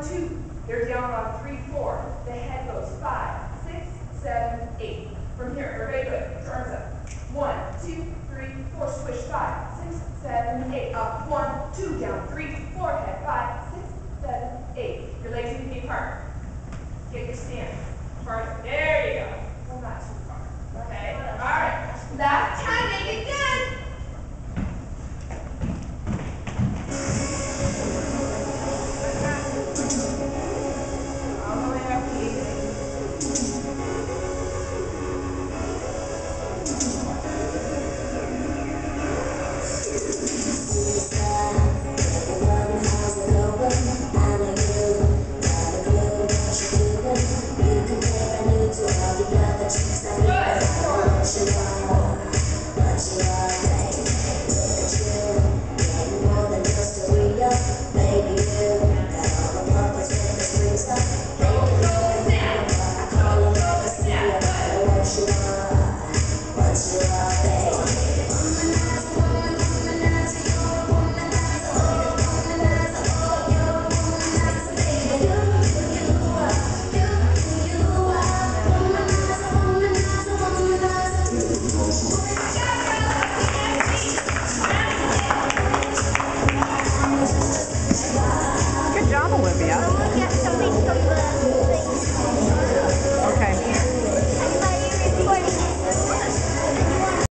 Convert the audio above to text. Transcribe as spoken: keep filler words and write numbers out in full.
two. They're down on three, four. The head goes five, six, seven, eight. From here, very good. Arms up. One, two, three, four. Swish. Five, six, seven, eight. Up. One, two. Down. Three, four. Head. Five, six, seven, eight. Your legs need to be apart. Get your stance. Farther. There you go. Well, not too far. Okay. All right. Last time. Make it good. Good job, Olivia.